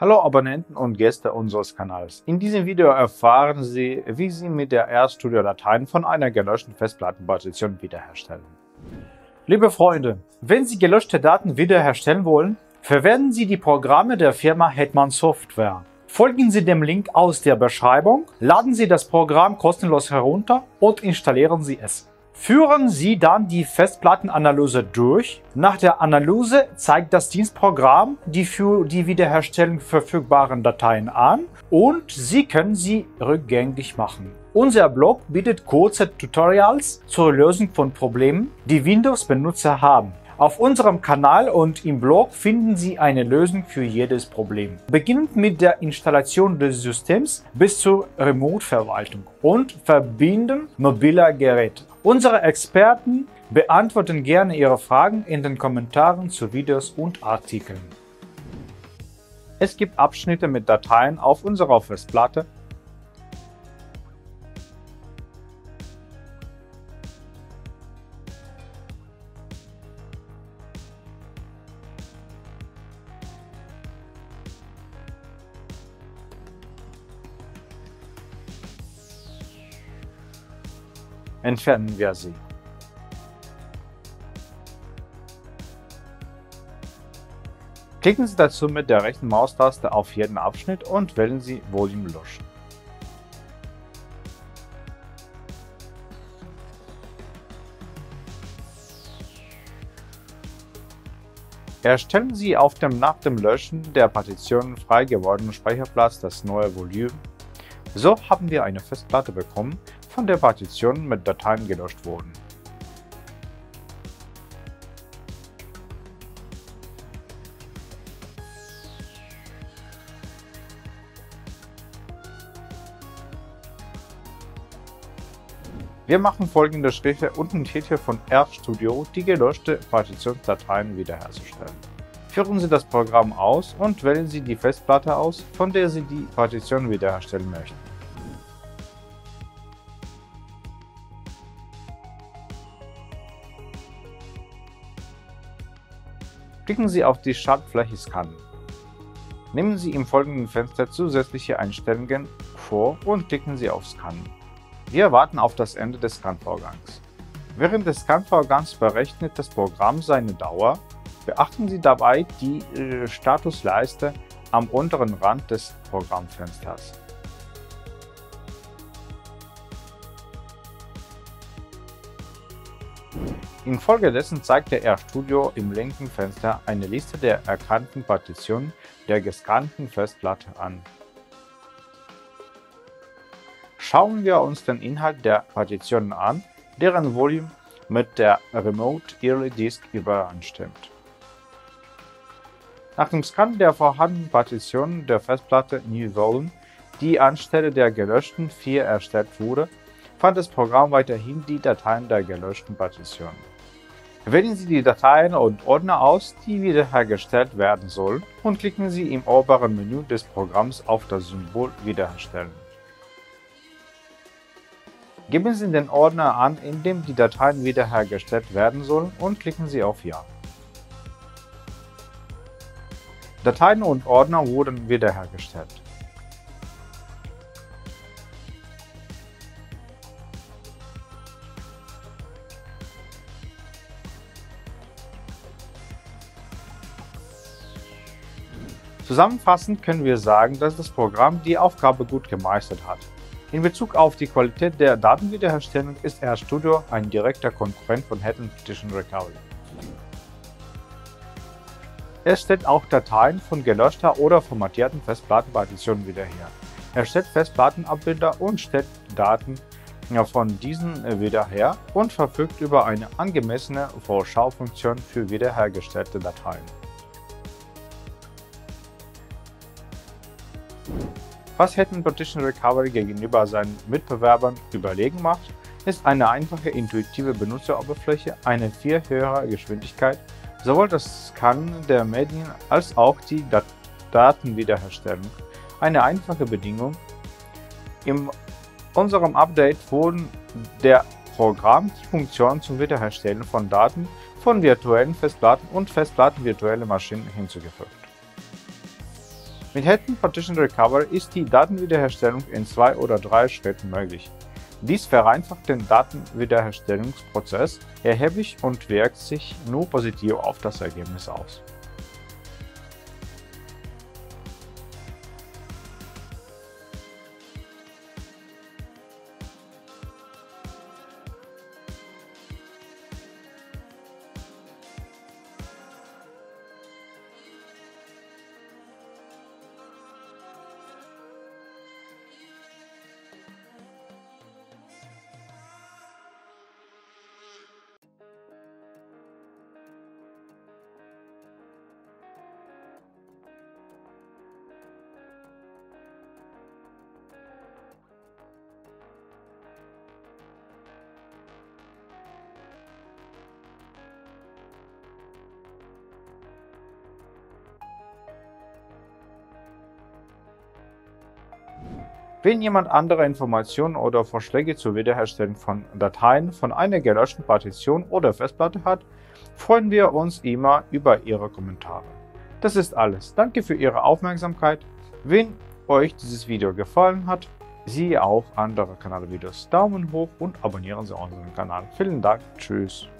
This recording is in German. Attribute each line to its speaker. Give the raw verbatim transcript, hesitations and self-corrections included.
Speaker 1: Hallo Abonnenten und Gäste unseres Kanals. In diesem Video erfahren Sie, wie Sie mit der RStudio Dateien von einer gelöschten Festplattenpartition wiederherstellen. Liebe Freunde, wenn Sie gelöschte Daten wiederherstellen wollen, verwenden Sie die Programme der Firma Hetman Software. Folgen Sie dem Link aus der Beschreibung, laden Sie das Programm kostenlos herunter und installieren Sie es. Führen Sie dann die Festplattenanalyse durch. Nach der Analyse zeigt das Dienstprogramm die für die Wiederherstellung verfügbaren Dateien an und Sie können sie rückgängig machen. Unser Blog bietet kurze Tutorials zur Lösung von Problemen, die Windows-Benutzer haben. Auf unserem Kanal und im Blog finden Sie eine Lösung für jedes Problem. Beginnend mit der Installation des Systems bis zur Remote-Verwaltung und Verbinden mobiler Geräte. Unsere Experten beantworten gerne Ihre Fragen in den Kommentaren zu Videos und Artikeln. Es gibt Abschnitte mit Dateien auf unserer Festplatte, entfernen wir sie. Klicken Sie dazu mit der rechten Maustaste auf jeden Abschnitt und wählen Sie Volume löschen. Erstellen Sie auf dem nach dem Löschen der Partitionen frei gewordenen Speicherplatz das neue Volume. So haben wir eine Festplatte bekommen, von der Partitionen mit Dateien gelöscht wurden. Wir machen folgende Schritte, um mit Hilfe von RStudio die gelöschte Partitionsdateien wiederherzustellen. Führen Sie das Programm aus und wählen Sie die Festplatte aus, von der Sie die Partition wiederherstellen möchten. Klicken Sie auf die Schaltfläche Scannen. Nehmen Sie im folgenden Fenster zusätzliche Einstellungen vor und klicken Sie auf Scannen. Wir warten auf das Ende des Scan-Vorgangs. Während des Scan-Vorgangs berechnet das Programm seine Dauer. Beachten Sie dabei die äh, Statusleiste am unteren Rand des Programmfensters. Infolgedessen zeigt der RStudio im linken Fenster eine Liste der erkannten Partitionen der gescannten Festplatte an. Schauen wir uns den Inhalt der Partitionen an, deren Volume mit der Remote Early Disk übereinstimmt. Nach dem Scan der vorhandenen Partitionen der Festplatte New Volume, die anstelle der gelöschten vier erstellt wurde, fand das Programm weiterhin die Dateien der gelöschten Partitionen. Wählen Sie die Dateien und Ordner aus, die wiederhergestellt werden sollen, und klicken Sie im oberen Menü des Programms auf das Symbol Wiederherstellen. Geben Sie den Ordner an, in dem die Dateien wiederhergestellt werden sollen, und klicken Sie auf Ja. Dateien und Ordner wurden wiederhergestellt. Zusammenfassend können wir sagen, dass das Programm die Aufgabe gut gemeistert hat. In Bezug auf die Qualität der Datenwiederherstellung ist RStudio ein direkter Konkurrent von Hetman Partition Recovery. Es stellt auch Dateien von gelöschter oder formatierten Festplattenpartitionen wieder her. Er stellt Festplattenabbilder und stellt Daten von diesen wieder her und verfügt über eine angemessene Vorschaufunktion für wiederhergestellte Dateien. Was Hetman Partition Recovery gegenüber seinen Mitbewerbern überlegen macht, ist eine einfache, intuitive Benutzeroberfläche, eine viel höhere Geschwindigkeit, sowohl das Scannen der Medien als auch die Dat Datenwiederherstellung. Eine einfache Bedingung. In unserem Update wurden der Programm die Funktion zum Wiederherstellen von Daten von virtuellen Festplatten und Festplatten virtuelle Maschinen hinzugefügt. Mit Hidden Partition Recovery ist die Datenwiederherstellung in zwei oder drei Schritten möglich. Dies vereinfacht den Datenwiederherstellungsprozess erheblich und wirkt sich nur positiv auf das Ergebnis aus. Wenn jemand andere Informationen oder Vorschläge zur Wiederherstellung von Dateien von einer gelöschten Partition oder Festplatte hat, freuen wir uns immer über Ihre Kommentare. Das ist alles. Danke für Ihre Aufmerksamkeit. Wenn euch dieses Video gefallen hat, siehe auch andere Kanalvideos. Daumen hoch und abonnieren Sie unseren Kanal. Vielen Dank. Tschüss.